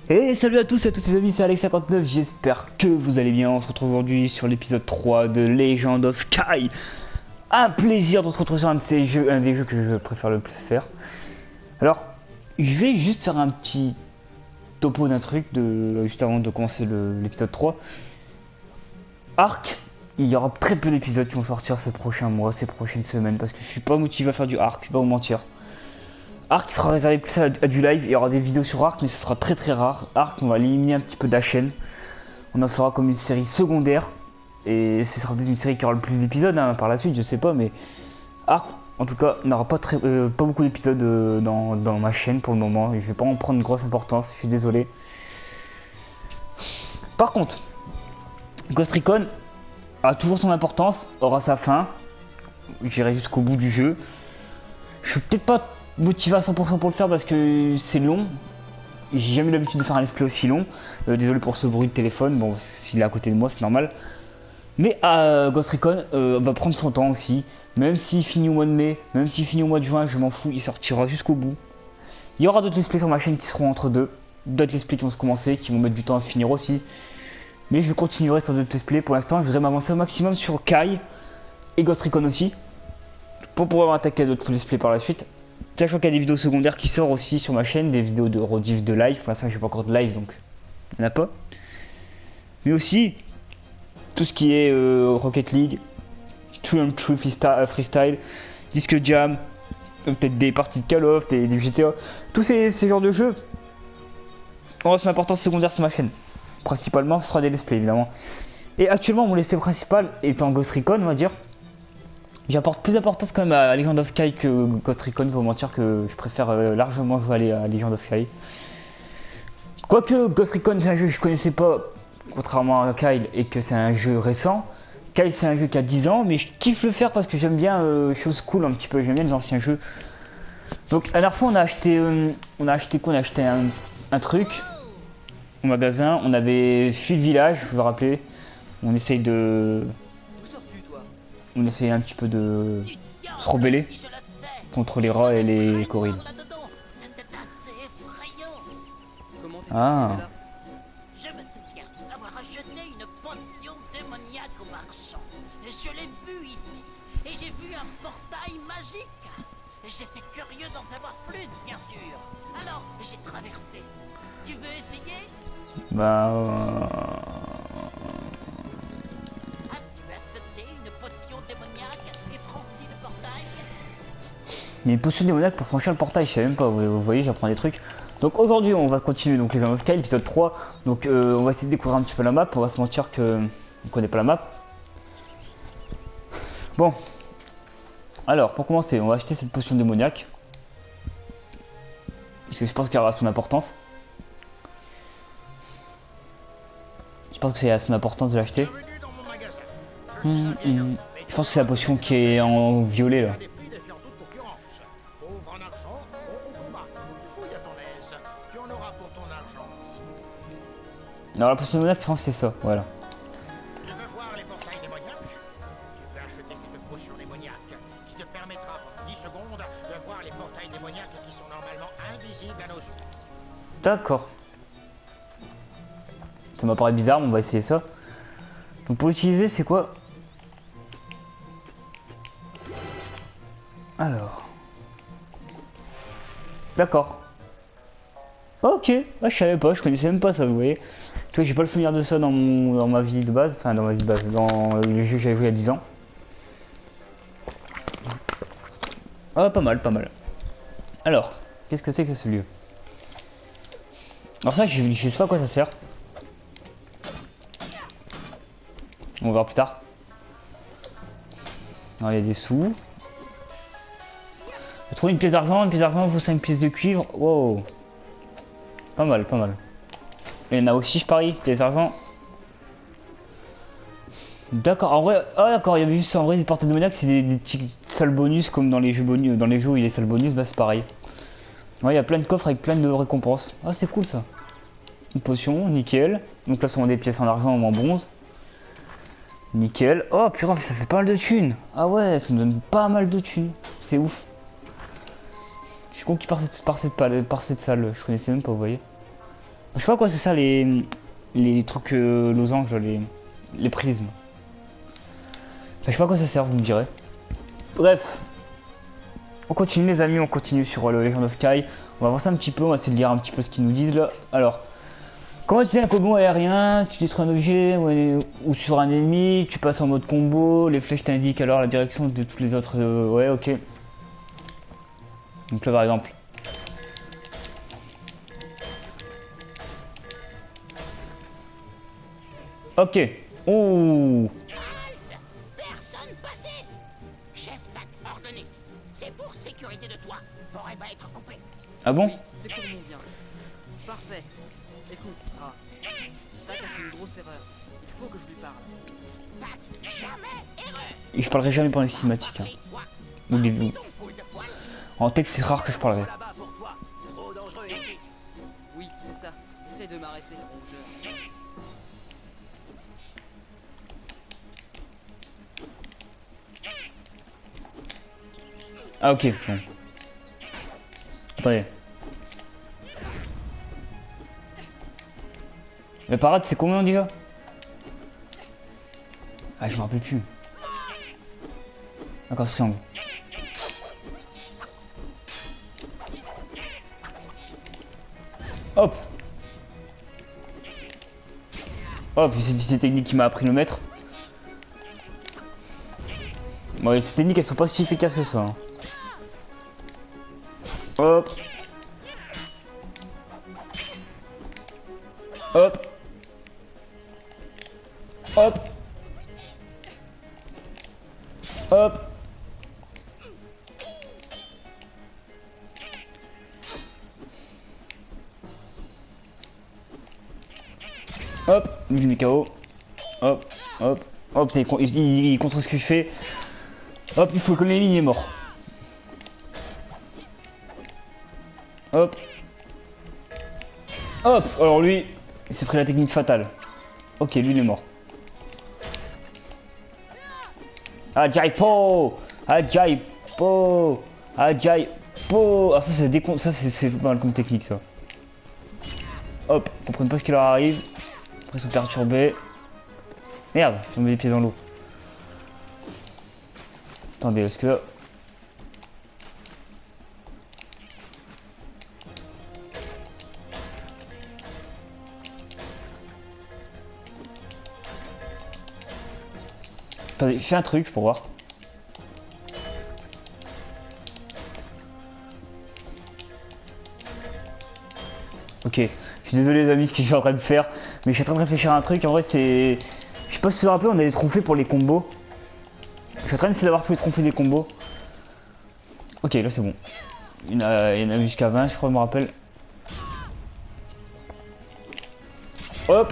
Et salut à tous et à toutes les amis, c'est Alex59, j'espère que vous allez bien. On se retrouve aujourd'hui sur l'épisode 3 de Legend of Kai. Un plaisir de se retrouver sur un de ces jeux, un des jeux que je préfère le plus faire. Alors, je vais juste faire un petit topo d'un truc juste avant de commencer l'épisode 3. Arc, il y aura très peu d'épisodes qui vont sortir ces prochains mois, ces prochaines semaines, parce que je suis pas motivé à faire du Arc, je vais pas vous mentir. Arc sera réservé plus à du live, il y aura des vidéos sur Arc mais ce sera très très rare. Arc on va l'éliminer un petit peu de la chaîne. On en fera comme une série secondaire. Et ce sera peut-être une série qui aura le plus d'épisodes hein, par la suite, je sais pas, mais Arc en tout cas n'aura pas, pas beaucoup d'épisodes dans ma chaîne pour le moment. Et je vais pas en prendre une grosse importance, je suis désolé. Par contre, Ghost Recon a toujours son importance, aura sa fin. J'irai jusqu'au bout du jeu. Je suis peut-être pas motivé à 100% pour le faire parce que c'est long. J'ai jamais eu l'habitude de faire un let's play aussi long. Désolé pour ce bruit de téléphone, bon s'il est à côté de moi c'est normal. Mais Ghost Recon va prendre son temps aussi. Même s'il finit au mois de mai, même s'il finit au mois de juin, je m'en fous, il sortira jusqu'au bout. Il y aura d'autres let's play sur ma chaîne qui seront entre deux. D'autres let's play qui vont se commencer, qui vont mettre du temps à se finir aussi. Mais je continuerai sur d'autres let's play. Pour l'instant je voudrais m'avancer au maximum sur Kai et Ghost Recon aussi. Pour pouvoir attaquer d'autres let's play par la suite. Sachant qu'il y a des vidéos secondaires qui sortent aussi sur ma chaîne, des vidéos de rediff de live. Pour l'instant, j'ai pas encore de live donc il n'y en a pas. Mais aussi tout ce qui est Rocket League, True and True Freestyle, Disque Jam, peut-être des parties de Call of, des GTA. Tous ces genres de jeux auront son importance secondaire sur ma chaîne. Principalement, ce sera des let's play évidemment. Et actuellement, mon let's play principal étant Ghost Recon, on va dire. J'apporte plus d'importance quand même à Legend of Kai que Ghost Recon, faut mentir que je préfère largement jouer à Legend of Kai. Quoique Ghost Recon c'est un jeu que je connaissais pas, contrairement à Kai, et que c'est un jeu récent. Kai c'est un jeu qui a 10 ans, mais je kiffe le faire parce que j'aime bien choses cool un petit peu, j'aime bien les anciens jeux. Donc la dernière fois on a acheté quoi? On a acheté un truc au magasin, on avait fui le village, je vous rappelez. On essaye un petit peu de se rebeller contre les rats et les gorilles. Ah. Je me souviens avoir acheté une potion démoniaque au marchand. Je l'ai bu ici et j'ai vu un portail magique. J'étais curieux d'en savoir plus, bien sûr. Alors j'ai traversé. Tu veux essayer? Bah. As-tu acheté une potion démoniaque et franchi le portail? Il y a une potion démoniaque pour franchir le portail, je sais même pas, vous voyez, j'apprends des trucs. Donc aujourd'hui on va continuer donc les Legend of Kai, épisode 3. Donc on va essayer de découvrir un petit peu la map, on va se mentir que on connaît pas la map. Bon. Alors pour commencer, on va acheter cette potion démoniaque. Parce que je pense qu'elle aura son importance. Je pense que c'est à son importance de l'acheter. Je pense que c'est la potion qui est en violet là. Non, la potion démoniaque, je pense que c'est ça, voilà. Tu veux voir les portails démoniaques? Tu peux acheter cette potion démoniaque qui te permettra pendant 10 secondes de voir les portails démoniaques qui sont normalement invisibles à nos yeux. D'accord. Ça m'apparaît bizarre, mais on va essayer ça. Donc pour l'utiliser, c'est quoi? Alors. D'accord. Ok, ah, je savais pas, je connaissais même pas ça, vous voyez. Tu vois, j'ai pas le souvenir de ça dans ma vie de base, enfin dans ma vie de base, dans les jeux que j'avais joué il y a 10 ans. Ah, pas mal, pas mal. Alors, qu'est-ce que c'est que ce lieu? Alors ça, je sais pas à quoi ça sert. On va voir plus tard. Alors, il y a des sous. J'ai trouvé une pièce d'argent vaut 5 pièces de cuivre. Wow. Pas mal, pas mal. Il y en a aussi, je parie, pièces d'argent. D'accord, en vrai, ah d'accord, il y avait juste en vrai des portails démoniaques, c'est des petits salles bonus comme dans les jeux bonus, dans les jeux où il y a des salles bonus, bah c'est pareil. Ouais, il y a plein de coffres avec plein de récompenses. Ah, c'est cool ça. Une potion, nickel. Donc là, ce sont des pièces en argent ou en bronze. Nickel. Oh, purée, ça fait pas mal de thunes. Ah ouais, ça me donne pas mal de thunes. C'est ouf. Je suis conquis par cette salle, je connaissais même pas, vous voyez. Je sais pas quoi c'est ça les trucs losanges, les prismes. Enfin, je sais pas à quoi ça sert, vous me direz. Bref. On continue les amis, on continue sur le Legend of Kai. On va voir ça un petit peu, on va essayer de lire un petit peu ce qu'ils nous disent là. Alors, comment utiliser un combo aérien? Si tu es sur un objet ou sur un ennemi, tu passes en mode combo, les flèches t'indiquent alors la direction de tous les autres. Ouais, ok. Donc là par exemple. Ok. Oh. Halte! Personne passé! Chef TAC ordonné. C'est pour sécurité de toi. Forêt va être coupée. Ah bon? Oui, c'est pour mon bien. Parfait. Écoute, Ra. Tac a fait une grosse erreur. Il faut que je lui parle. TAC, jamais erreur! Je parlerai jamais pendant les cinématiques. Hein. Parlez-toi. Ou les vues. Son poule de poil. En texte c'est rare que je parlerai. Là-bas pour toi. Trop dangereux ici. Oui, c'est ça. Essaye de m'arrêter, rongeur. Ah ok. Bon. Attendez. La parade c'est combien on dit là? Ah je me rappelle plus. D'accord, ce triangle. Hop. Hop, c'est ces techniques qui m'a appris le maître. Bon, ces techniques elles sont pas si efficaces que ça. Hein. Hop. Hop. Hop. Hop. Hop, lui met KO. Hop, hop, hop, il contre ce que je fais. Hop, il faut que l'ennemi est mort. Hop. Hop, alors lui, il s'est pris la technique fatale. Ok, lui il est mort. Ajaipo, Ajaipo, Ajaipo. Alors ça c'est pas mal comme technique ça. Hop, ils comprennent pas ce qui leur arrive. Après ils sont perturbés. Merde, ils ont mis les pieds dans l'eau. Attendez, est-ce que... Attendez, fais un truc pour voir. Ok, je suis désolé les amis ce que je suis en train de faire, mais je suis en train de réfléchir à un truc. En vrai c'est... Je sais pas si vous vous rappelez, on a des trophées pour les combos. Je suis en train d'essayer d'avoir tous les trophées des combos. Ok, là c'est bon. Il y en a jusqu'à 20 je crois, je me rappelle. Hop.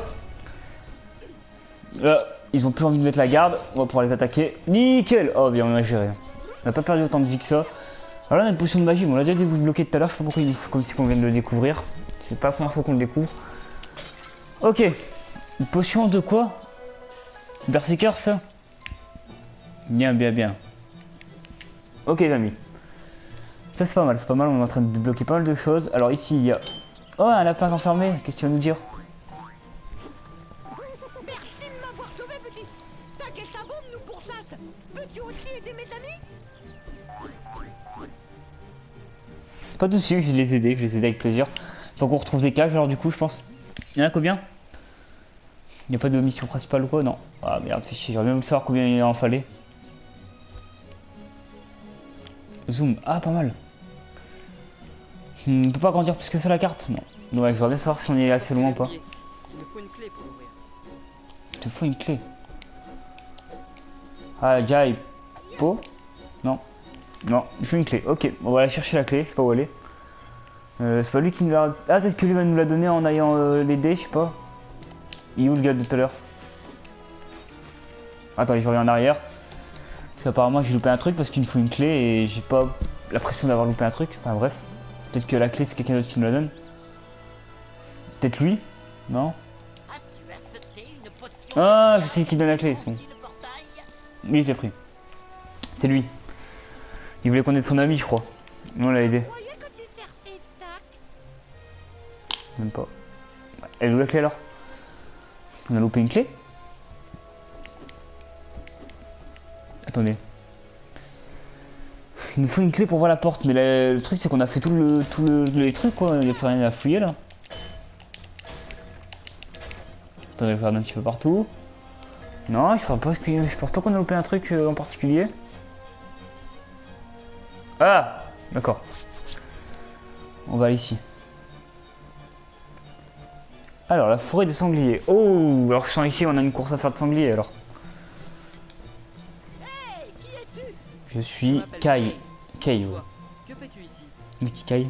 Là, ils ont plus envie de mettre la garde, on va pouvoir les attaquer. Nickel. Oh bien, on a géré. On n'a pas perdu autant de vie que ça. Alors là on a une potion de magie, bon, on l'a déjà débloqué tout à l'heure, je sais pas pourquoi il faut comme si on vient de le découvrir. C'est pas la première fois qu'on le découvre. Ok. Une potion de quoi? Berserker ça? Bien, bien, bien. Ok les amis. Ça c'est pas mal, on est en train de débloquer pas mal de choses. Alors ici il y a... Oh un lapin enfermé, qu'est-ce que tu vas nous dire? Merci de m'avoir sauvé, petit. T'inquiète, ça bombe, nous pourchasse. Veux-tu aussi aider mes amis? Pas de soucis, je vais les aider avec plaisir. Faut qu'on retrouve des cages alors du coup je pense. Il y en a combien? Il n'y a pas de mission principale ou quoi? Non. Ah merde, fais chier, j'aurais bien voulu savoir combien il en fallait. Zoom, ah pas mal. On peut pas agrandir plus que ça la carte? Non. Ouais, j'aimerais bien savoir si on est assez loin ou pas. Il me faut une clé pour l'ouvrir. Il te faut une clé. Ah, Jai Po? Non. Non, il faut une clé. Ok, on va aller chercher la clé, je sais pas où elle est. C'est pas lui qui nous l'a... Ah, peut-être que lui va nous la donner en ayant les dés, je sais pas. Il est où le gars de tout à l'heure? Attends, je reviens en arrière. Parce qu'apparemment j'ai loupé un truc parce qu'il me faut une clé et j'ai pas l'impression d'avoir loupé un truc. Enfin bref. Peut-être que la clé c'est quelqu'un d'autre qui me la donne. Peut-être lui? Non? Ah, tu as sauté une potion. Ah, je sais qui donne la clé. Son... Ici, le portail. Oui, je l'ai pris. C'est lui. Il voulait qu'on aide son ami, je crois. Nous on l'a aidé. Croyais que tu cherchais tac. Même pas. Elle est où la clé alors? On a loupé une clé? Attendez. Il nous faut une clé pour voir la porte, mais le truc c'est qu'on a fait les trucs quoi, il n'y a plus rien à fouiller là. Attendez, je regarde un petit peu partout. Non, je pense pas qu'on a loupé un truc en particulier. Ah, d'accord. On va aller ici. Alors, la forêt des sangliers. Oh, alors je sens ici, on a une course à faire de sangliers alors. Hey, qui es-tu? Je suis m'appelle Kai. Kai, Toi, que fais-tu ici? le petit Kai.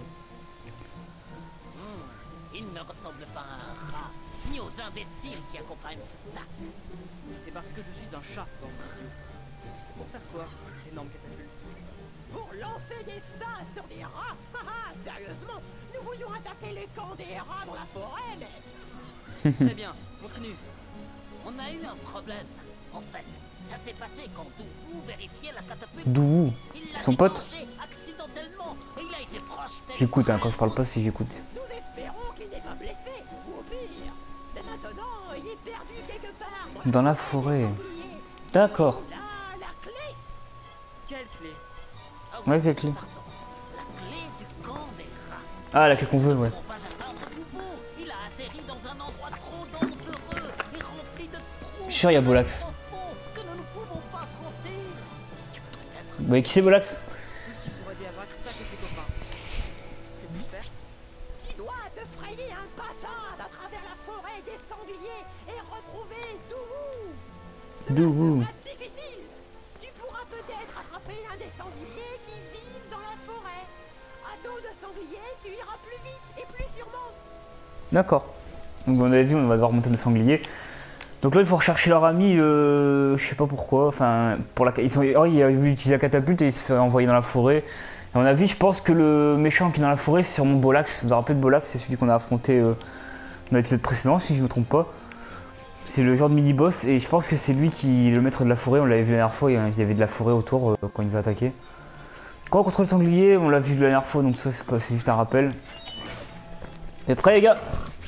Il ne ressemble pas à un rat, ni aux imbéciles qui accompagnent Stack. C'est parce que je suis un chat, bande d'idiot. C'est pour faire quoi, cette énorme catapulte? Pour lancer des fins sur des rats. Haha, sérieusement, nous voulions attaquer les camps des rats dans la forêt, mais Très bien, continue. on a eu un problème. En fait, ça s'est passé quand Doubou vérifiait la catapulte. D'où? Il C'est son l'a pote? déclenché accidentellement et il a été projeté. J'écoute, hein, quand je parle pas, si j'écoute. Nous espérons qu'il n'est pas blessé, ou au pire. Mais maintenant, il est perdu quelque part. Dans la forêt. D'accord. Là, la clé. Quelle clé? Ah Ouais, quelle clé? pardon. La clé du camp des rats. Ah, la clé qu'on veut, ouais. On va atteindre Doubou. Il a atterri dans un endroit trop dangereux et rempli de trous. Je suis sûr, il y a Bolax. profonds que nous ne pouvons pas franchir. Tu peux peut-être Vous voyez qui c'est Bolax? Tout ce qui pourrait aider à vaincre Tac et ses copains. Que puis-je faire? Tu dois te frayer un passage à travers la forêt des sangliers et retrouver Doubou. Doubou. Cela sera difficile. Tu pourras peut-être attraper un des sangliers qui vivent dans la forêt. À dos de sanglier, tu iras plus vite et plus sûrement. D'accord. Donc on avait vu, on va devoir monter le sanglier. Donc là il faut rechercher leur ami, je sais pas pourquoi, enfin pour la il a voulu utiliser la catapulte et il se fait envoyer dans la forêt. Et on a vu, je pense que le méchant qui est dans la forêt c'est sûrement Bolax. Vous vous rappelez de Bolax, c'est celui qu'on a affronté dans l'épisode précédent si je me trompe pas. C'est le genre de mini-boss et je pense que c'est lui qui est le maître de la forêt, on l'avait vu la dernière fois, il y avait de la forêt autour quand il nous a attaqué. Quand on contrôle le sanglier, on l'a vu la dernière fois donc ça c'est juste un rappel. Vous êtes prêts les gars?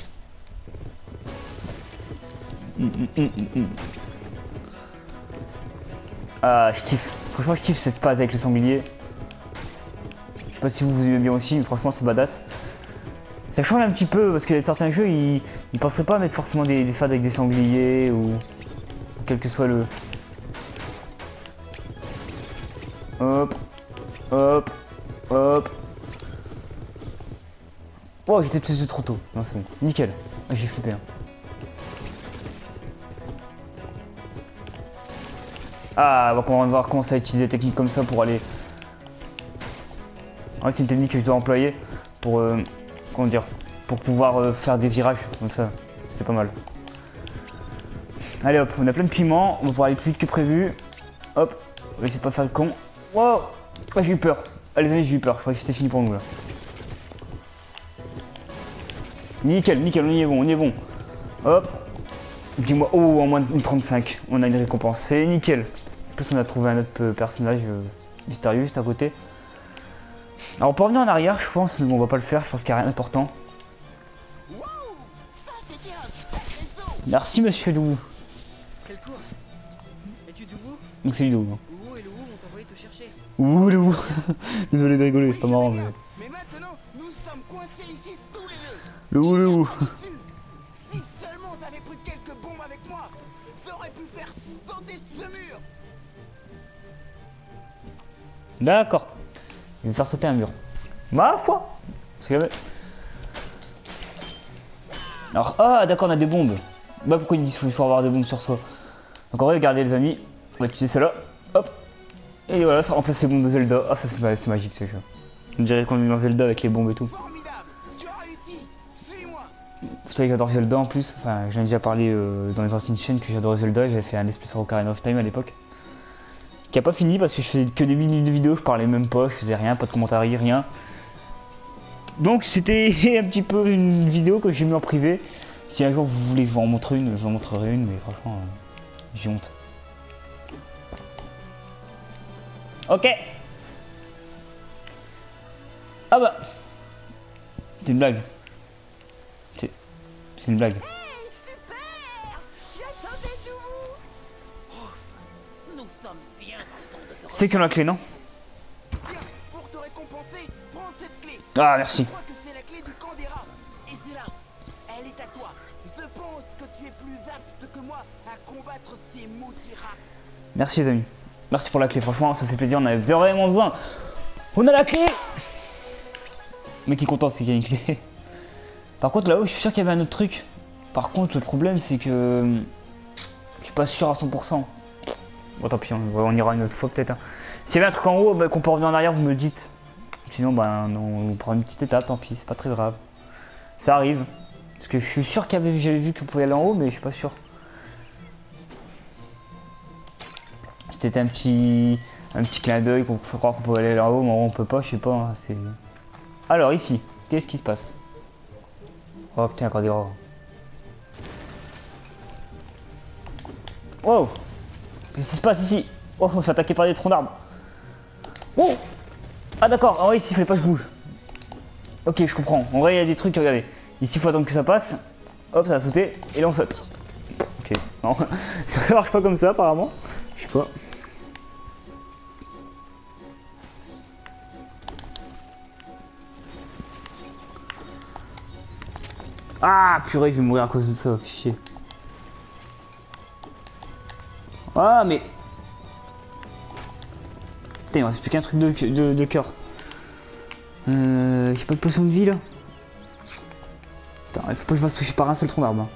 Ah, je kiffe. Franchement, je kiffe cette phase avec le sanglier. Je sais pas si vous aimez bien aussi, mais franchement, c'est badass. Ça change un petit peu parce que certains jeux, ils penseraient pas à mettre forcément des phases avec des sangliers ou quel que soit le. Hop, hop, hop. Oh, j'étais peut-être trop tôt. Non, c'est bon. Nickel. Ah, j'ai flippé. Hein. Ah, on va voir comment ça utiliser des techniques comme ça pour aller. Ah, c'est une technique que je dois employer pour comment dire, pour pouvoir faire des virages comme ça. C'est pas mal. Allez hop, on a plein de piments, on va pouvoir aller plus vite que prévu. Hop, on va essayer de pas faire le con. Wow, ah, j'ai eu peur. Allez, les amis, j'ai eu peur. Je croyais que c'était fini pour nous là. Nickel, nickel, on y est bon, on y est bon. Hop. Dis-moi, oh, en moins de 35, on a une récompense, c'est nickel. En plus, on a trouvé un autre personnage mystérieux juste à côté. Alors, on peut revenir en arrière, je pense, mais bon, on va pas le faire, je pense qu'il n'y a rien d'important. Wow, ça c'était un sacré saut. Merci, monsieur Doubou. Quelle course? Es-tu Doubou? Donc, c'est Doubou. Ouhou et Louhou m'ont envoyé te chercher. Ouh, Doubou. Désolé de rigoler, c'est pas Oui, je marrant, vais mais. bien. Mais maintenant, nous sommes coincés ici tous les deux. Doubou. Si seulement j'avais pris quelques bombes avec moi, j'aurais pu faire sauter ce mur. D'accord. Il va me faire sauter un mur. Ma foi. Parce que... Alors, ah, d'accord, on a des bombes. Bah, pourquoi ils disent qu'il faut avoir des bombes sur soi? Donc, on va regarder, les amis. On va utiliser celle-là. Hop. Et voilà, ça remplace les bombes de Zelda. Ah, ça c'est magique ce jeu. On dirait qu'on est dans Zelda avec les bombes et tout. Formidable. Tu as réussi. Suis-moi. Vous savez que j'adore Zelda en plus. Enfin, j'en ai déjà parlé dans les anciennes chaînes que j'adorais Zelda. J'avais fait un espèce de Ocarina of Time à l'époque. Qui a pas fini parce que je faisais que des minutes de vidéos. Je parlais même pas, je faisais rien, pas de commentaires, rien. Donc c'était un petit peu une vidéo que j'ai mis en privé. Si un jour vous voulez vous en montrer une, je vous en montrerai une, mais franchement, j'ai honte. Ok. Ah bah. C'est une blague. C'est C'est une blague. Hey, super! J'attendais-nous! Nous sommes bien contents de te C'est qui a la clé, non? Tiens, pour te récompenser, prends cette clé. Ah, merci. Je crois que c'est la clé du camp des rats. Et c'est là. Elle est à toi. Je pense que tu es plus apte que moi à combattre ces maudits rats. Merci les amis. Merci pour la clé, franchement, ça fait plaisir, on avait vraiment besoin. On a la clé! Le mec qui est content, c'est qu'il y a une clé. Par contre, là-haut, je suis sûr qu'il y avait un autre truc. Par contre, le problème, c'est que... Je suis pas sûr à 100%. Bon, tant pis, on ira une autre fois peut-être. Hein. S'il y avait un truc en haut, bah, qu'on peut revenir en arrière, vous me le dites. Sinon, bah, on prend une petite étape, tant pis, c'est pas très grave. Ça arrive. Parce que je suis sûr j'avais vu qu'on pouvait aller en haut, mais je suis pas sûr. C'était un petit clin d'œil qu'on fait croire qu'on pouvait aller là-haut, mais on peut pas, je sais pas. Hein, c'est... Alors, ici, qu'est-ce qui se passe? Oh putain, encore des rats. Wow! Qu'est-ce qui se passe ici? Oh, on s'est attaqué par des troncs d'arbres. Oh! Ah d'accord, en vrai ici il fallait pas que je bouge. Ok, je comprends. En vrai il y a des trucs, regardez. Ici il faut attendre que ça passe. Hop, ça a sauté. Et là on saute. Ok, non. Ça marche pas comme ça apparemment. Je sais pas. Ah purée, je vais mourir à cause de ça, chier. Ah mais... Putain, il me reste plus qu'un truc de cœur. J'ai pas de potion de vie là. Putain, il faut pas que je me fasse toucher par un seul tronc d'arbre. Hein.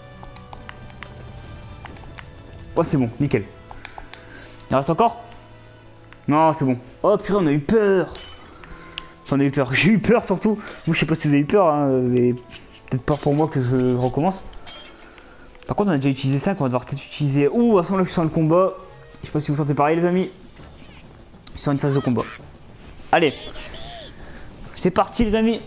Oh c'est bon, nickel. Il reste encore? Non, c'est bon. Oh purée, on a eu peur. J'en ai eu peur. J'ai eu peur surtout. Moi je sais pas si vous avez eu peur, hein, mais peut-être peur pour moi que je recommence. Par contre on a déjà utilisé ça, qu'on va devoir peut-être utiliser... Ouh, à ce moment là je suis sur le combat. Je sais pas si vous sentez pareil les amis. Je suis sur une phase de combat. Allez. C'est parti les amis.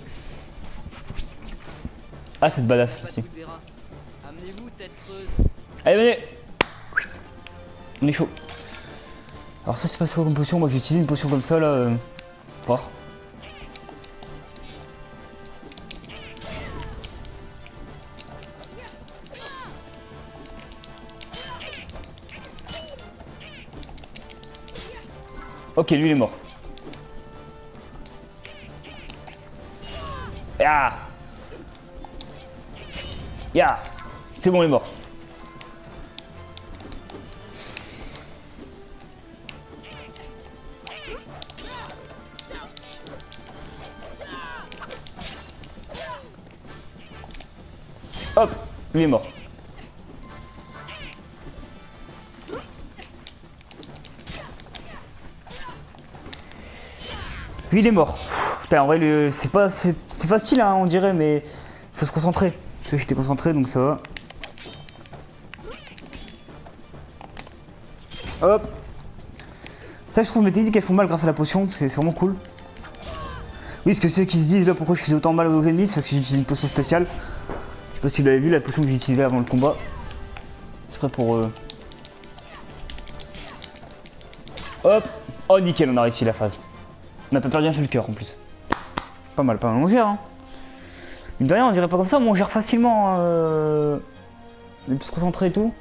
Ah c'est badass aussi. Amenez-vous, tête creuse. Allez venez. On est chaud. Alors ça c'est pas quoi comme potion. Moi j'ai utilisé une potion comme ça là. Voir. Ok, lui il est mort. Ya. Ya. C'est bon, il est mort. Hop, lui est mort. Lui il est mort. Putain, en vrai c'est pas c'est facile hein, on dirait, mais faut se concentrer. Parce que j'étais concentré donc ça va. Hop. Ça je trouve mes techniques elles font mal grâce à la potion, c'est vraiment cool. Oui, ce que c'est qu'ils se disent là pourquoi je fais autant mal aux ennemis, c'est parce que j'utilise une potion spéciale. Je sais pas si vous l'avez vu, la potion que j'ai utilisée avant le combat. C'est prêt pour Hop. Oh nickel, on a réussi la phase. On n'a pas perdu un seul cœur en plus. Pas mal, on gère hein. Une de rien, on dirait pas comme ça, mais on gère facilement. On est se concentrer et tout.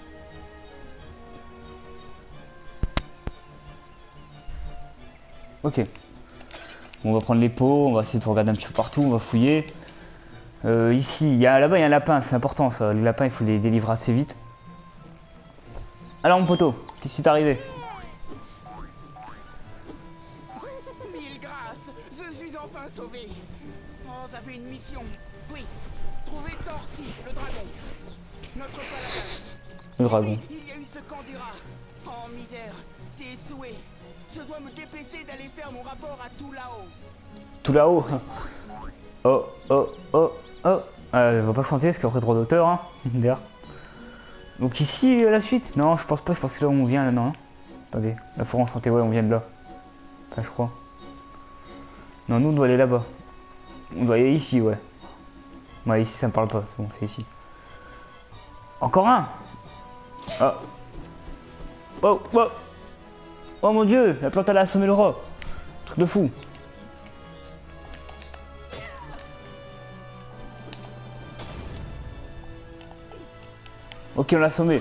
Ok. Bon, on va prendre les pots, on va essayer de regarder un petit peu partout, on va fouiller. Ici, là-bas il y a un lapin, c'est important ça. Les lapins il faut les délivrer assez vite. Alors mon poteau, qu'est-ce qui t'est arrivé? Mille grâces, je suis enfin sauvé. Oh, ça fait une mission. Oui, trouver Torsi, le dragon. Notre paladin. Le dragon. Oui, il y a eu ce camp des rats. Oh misère, c'est échoué. Je dois me dépêcher d'aller faire mon rapport à tout là-haut. Tout là-haut. Oh, oh, oh, oh. On va pas chanter parce qu'il y aurait droit d'auteur, hein. D'ailleurs. Donc ici, la suite? Non, je pense pas, je pense que là où on vient, là, non. Hein. Attendez, la forêt enchantée, ouais, on vient de là. Enfin, je crois. Non, nous, on doit aller là-bas. On doit aller ici, ouais. Ouais, ici, ça me parle pas, c'est bon, c'est ici. Encore un. Ah. Oh, oh. Oh mon dieu, la plante elle a assommé le rat. Truc de fou. Ok, on l'a assommé.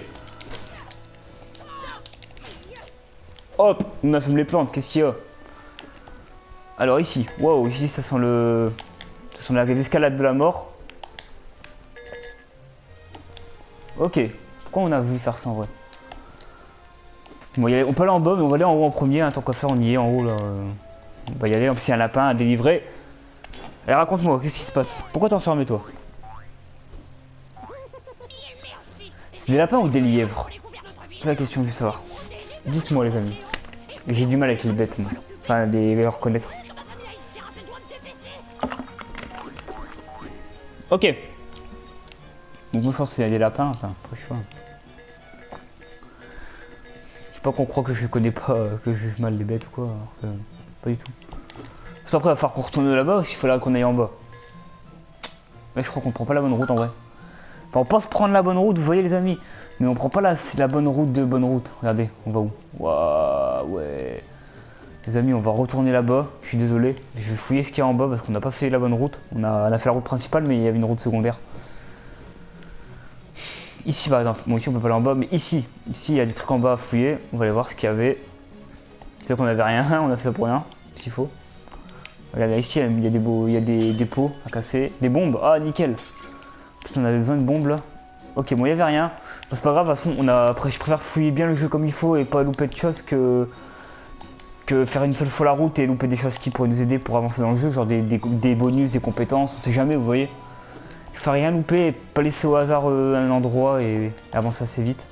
Hop, on assomme les plantes, qu'est-ce qu'il y a? Alors ici, waouh, ici ça sent le... Ça sent l'escalade de la mort. Ok, pourquoi on a voulu faire ça en vrai? Bon, on peut aller en bas, mais on va aller en haut en premier, hein, tant qu'à faire, on y est en haut là. On va y aller, en plus il y a un lapin à délivrer. Allez, raconte-moi, qu'est-ce qui se passe? Pourquoi t'es enfermé toi? C'est des lapins ou des lièvres? C'est la question que je veux savoir. Dites-moi les amis. J'ai du mal avec les bêtes, moi. Enfin, les reconnaître. Ok. Donc moi je pense que c'est des lapins, enfin, après, je sais pas. Je sais pas qu'on croit que je connais pas, que je juge mal les bêtes ou quoi, alors que pas du tout. Parce qu'après il va falloir qu'on retourne là-bas ou s'il faut là qu'on aille en bas. Mais je crois qu'on prend pas la bonne route en vrai. Enfin, on pense prendre la bonne route, vous voyez les amis. Mais on prend pas la bonne route de bonne route. Regardez, on va où? Waouh, ouais. Les amis, on va retourner là-bas. Je suis désolé. Je vais fouiller ce qu'il y a en bas parce qu'on n'a pas fait la bonne route. On a fait la route principale, mais il y avait une route secondaire. Ici par exemple. Bon, ici on peut pas aller en bas, mais ici il y a des trucs en bas à fouiller. On va aller voir ce qu'il y avait. C'est qu'on avait rien, on a fait ça pour rien, s'il faut. Regardez ici, il y a des pots à casser. Des bombes, ah nickel. On avait besoin de bombes là. Ok, bon, il y avait rien. Bon, c'est pas grave, de toute façon, après, je préfère fouiller bien le jeu comme il faut et pas louper de choses que faire une seule fois la route et louper des choses qui pourraient nous aider pour avancer dans le jeu, genre des bonus, des compétences, on sait jamais, vous voyez. Je préfère rien louper et pas laisser au hasard un endroit et avancer assez vite.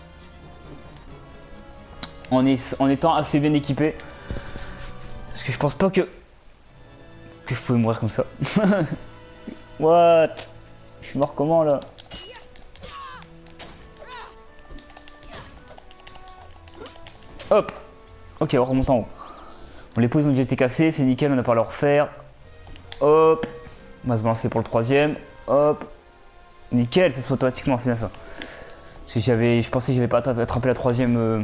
En étant assez bien équipé. Parce que je pense pas que je pouvais mourir comme ça. What? Je suis mort comment là? Hop. Ok, on remonte en haut. Bon, les pots ils ont déjà été cassés, c'est nickel, on n'a pas à le refaire. Hop. On va se balancer pour le troisième. Hop. Nickel, ça se fait automatiquement, c'est bien ça. Parce que je pensais que j'avais pas attrapé la troisième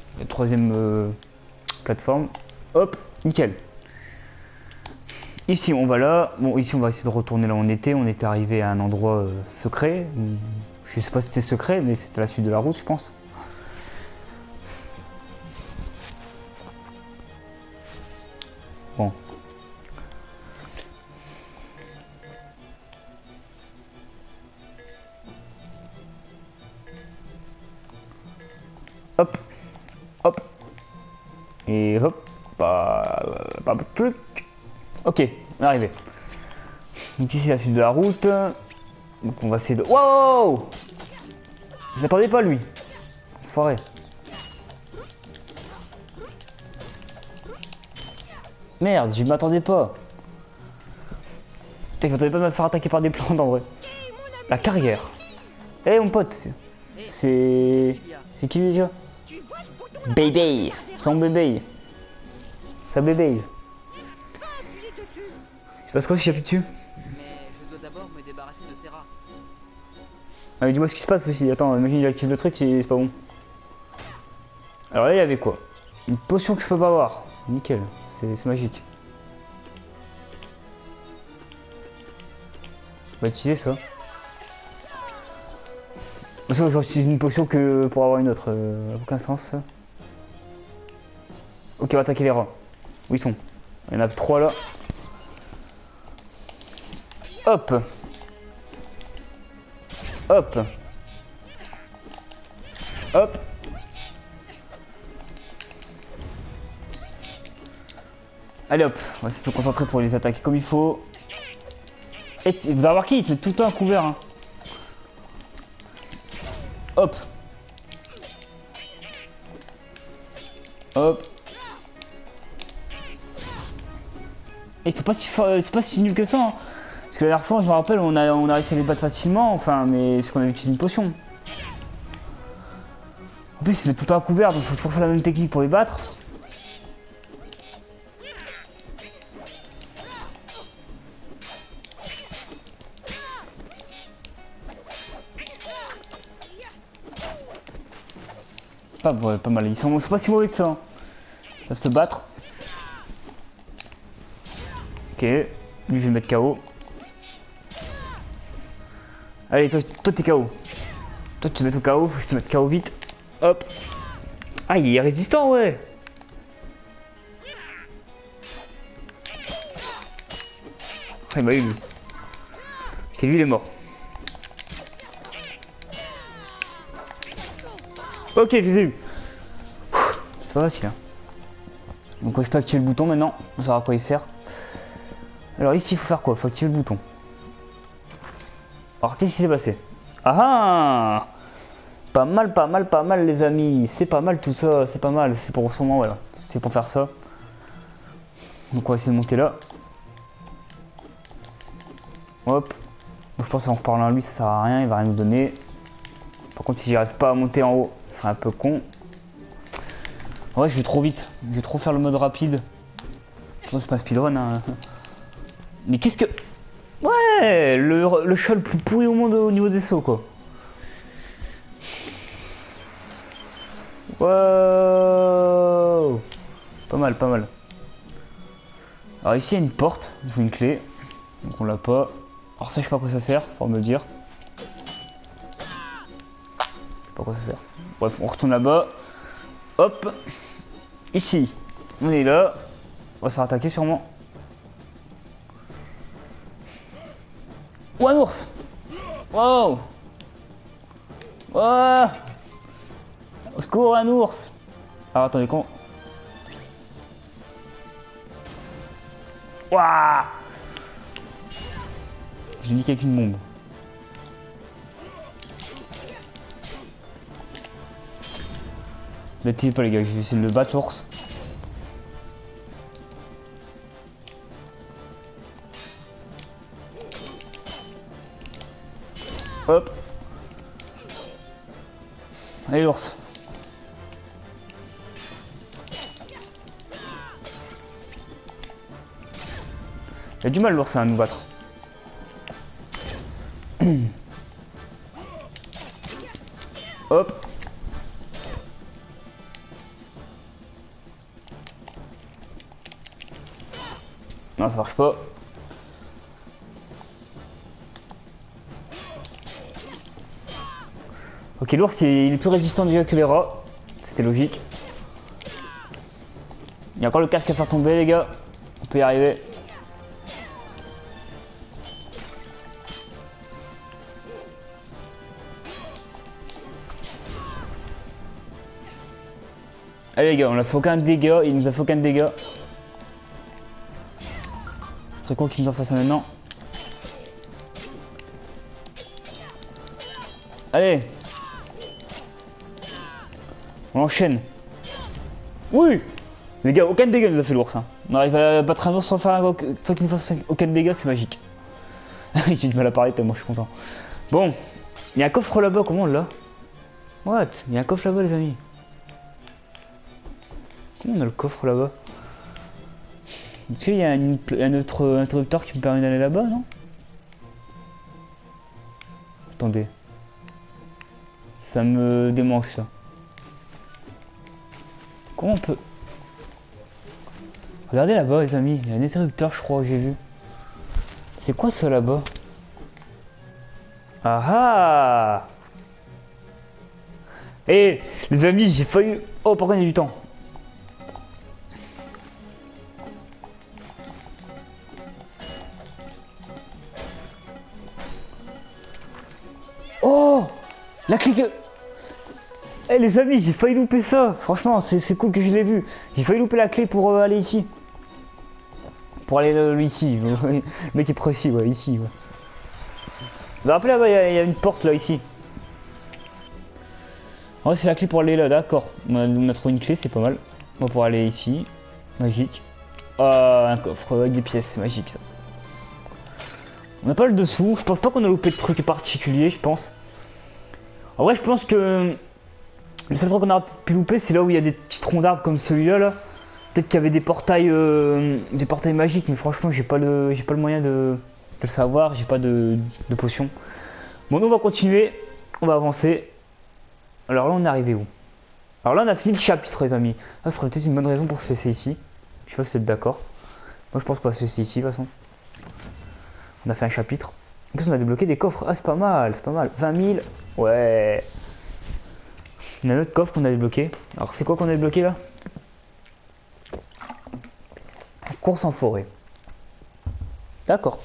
plateforme. Hop, nickel. Ici on va là. Bon, ici on va essayer de retourner là où on était. On était arrivé à un endroit secret. Je sais pas si c'était secret, mais c'était la suite de la route, je pense. Bon. Hop, hop, et hop, pas de truc. Ok, on est arrivé. Donc ici la suite de la route. Donc on va essayer de... Wow! Je m'attendais pas lui. Foiré. Merde, je m'attendais pas. Putain, je m'attendais pas à me faire attaquer par des plantes en vrai. La carrière. Eh hey, mon pote, c'est qui déjà? Bébé, son bébé. Sa bébé. Je sais pas ce que j'appuie dessus. Mais je dois d'abord me débarrasser de ces rats. Ah mais dis-moi ce qui se passe aussi. Attends, imagine j'active le truc et c'est pas bon. Alors là il y avait quoi? Une potion que je peux pas avoir. Nickel, c'est magique. On va utiliser ça. Je vais utiliser une potion que pour avoir une autre. Aucun sens. Ok, on va attaquer les rats. Où ils sont? Il y en a 3 là. Hop. Hop. Hop. Allez hop, on va essayer de se concentrer pour les attaquer comme il faut. Et vous allez voir qui il se met tout le temps couvert. Hein. Hop. Hop. Et c'est pas si nul que ça. Hein. Parce que la dernière fois, je me rappelle, on a réussi à les battre facilement. Enfin, mais c'est qu'on avait utilisé une potion. En plus, ils se mettent tout le temps couvert, donc il faut toujours faire la même technique pour les battre. Pas mal, ils sont pas si mauvais que ça. Hein. Ils peuvent se battre. Ok, lui je vais le mettre KO. Allez, toi t'es KO. Toi tu te mets au KO, faut que je te mette KO vite. Hop. Ah il est résistant ouais. Ah il m'a eu lui. Ok lui il est mort. Ok je les ai eu. C'est pas facile hein. Donc je peux activer le bouton maintenant, on saura à quoi il sert. Alors ici il faut faire quoi? Faut activer le bouton. Alors qu'est-ce qui s'est passé? Ah ah! Pas mal les amis, c'est pas mal tout ça, c'est pas mal, c'est pour sûrement voilà, c'est pour faire ça. Donc on va essayer de monter là. Hop. Donc, je pense qu'en reparlant à lui ça sert à rien, il va rien nous donner. Par contre si j'arrive pas à monter en haut, ce serait un peu con. Ouais je vais trop vite, je vais trop faire le mode rapide. Non c'est pas speedrun hein. Mais qu'est-ce que... Ouais le chat le plus pourri au monde au niveau des sauts quoi. Wow. Pas mal, pas mal. Alors ici il y a une porte, il faut une clé. Donc on l'a pas. Alors ça je sais pas à quoi ça sert, faut me le dire. Je sais pas à quoi ça sert. Bref, on retourne là-bas. Hop. Ici. On est là. On va se faire attaquer sûrement. Oh un ours. Wow. Wow. Au secours un ours. Alors attendez con. Waouh. J'ai niqué avec une bombe. N'attendez pas les gars, je vais essayer de le battre l'ours. Hop. Allez l'ours. Il a du mal l'ours à nous battre. Hop. Non ça marche pas. Ok l'ours il est plus résistant déjà que les rats. C'était logique. Il y a encore le casque à faire tomber les gars. On peut y arriver. Allez les gars, on a fait aucun dégât, il nous a fait aucun dégât. C'est con qu'il nous en fasse un maintenant. Allez. On enchaîne. Oui. Les gars, aucun dégât nous a fait l'ours. Hein. On arrive à battre un ours sans faire sans qu'il nous fasse aucun dégât, c'est magique. J'ai du mal à parler tellement je suis content. Bon, il y a un coffre là-bas, comment on l'a? What? Il y a un coffre là-bas les amis. Comment on a le coffre là-bas? Est-ce qu'il y a un autre interrupteur qui me permet d'aller là-bas, non? Attendez. Ça me démange ça. Comment on peut... Regardez là-bas les amis, il y a un interrupteur je crois que j'ai vu. C'est quoi ça là-bas? Ah ah. Eh les amis j'ai failli... Oh pourquoi il y a du temps? Oh la clé que... Eh les amis, j'ai failli louper ça. Franchement, c'est cool que je l'ai vu. J'ai failli louper la clé pour aller ici. Pour aller ici. Le mec est précis, ouais, ici. Ouais. Vous vous rappelez là-bas, il y a une porte là, ici. Ouais, c'est la clé pour aller là, d'accord. On a trouvé une clé, c'est pas mal. On va pouvoir aller ici. Magique. Ah, un coffre avec des pièces, c'est magique ça. On n'a pas le dessous. Je pense pas qu'on a loupé de trucs particuliers, je pense. En vrai, je pense que... Le seul truc qu'on a pu louper, c'est là où il y a des petits troncs d'arbres comme celui-là. Là. Peut-être qu'il y avait des portails magiques, mais franchement, j'ai pas le moyen de le savoir. J'ai pas de potion. Bon, nous on va continuer, on va avancer. Alors là, on est arrivé où? Alors là, on a fini le chapitre, les amis. Ça serait peut-être une bonne raison pour se laisser ici. Je sais pas si vous êtes d'accord. Moi, je pense qu'on va se laisser ici, de toute façon. On a fait un chapitre. En plus on a débloqué des coffres. Ah c'est pas mal, c'est pas mal. 20 000. Ouais. Il y a un autre coffre qu'on a débloqué. Alors c'est quoi qu'on a débloqué là? Course en forêt. D'accord.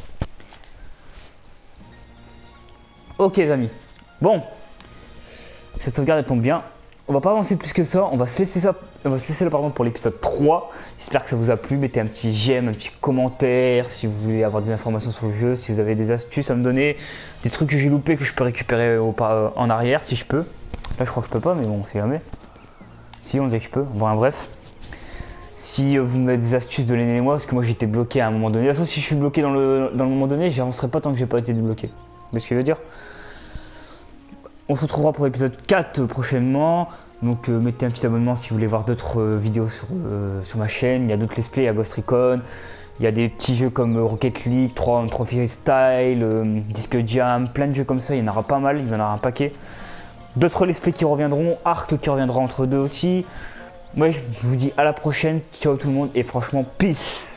Ok les amis. Bon. Cette sauvegarde elle tombe bien. On va pas avancer plus que ça. On va se laisser ça. On va se laisser là pardon pour l'épisode 3. J'espère que ça vous a plu. Mettez un petit j'aime, un petit commentaire si vous voulez avoir des informations sur le jeu, si vous avez des astuces à me donner, des trucs que j'ai loupé que je peux récupérer en arrière si je peux. Là je crois que je peux pas mais bon on sait jamais. Si on dirait que je peux. Bon bref. Si vous avez des astuces de l'aîné et moi, parce que moi j'étais bloqué à un moment donné. De toute façon si je suis bloqué dans le moment donné, j'avancerai pas tant que j'ai pas été débloqué. Vous voyez ce que je veux dire? On se retrouvera pour l'épisode 4 prochainement. Donc mettez un petit abonnement si vous voulez voir d'autres vidéos sur ma chaîne. Il y a d'autres let's play, il y a Ghost Recon. Il y a des petits jeux comme Rocket League, 3 Freestyle, Disque Jam, plein de jeux comme ça. Il y en aura pas mal, il y en aura un paquet. D'autres let's play qui reviendront, Arc qui reviendra entre deux aussi. Moi je vous dis à la prochaine, ciao tout le monde et franchement peace.